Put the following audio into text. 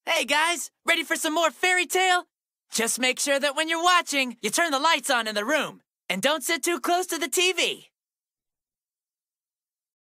Hey guys, ready for some more fairy tale? Just make sure that when you're watching, you turn the lights on in the room. And don't sit too close to the TV.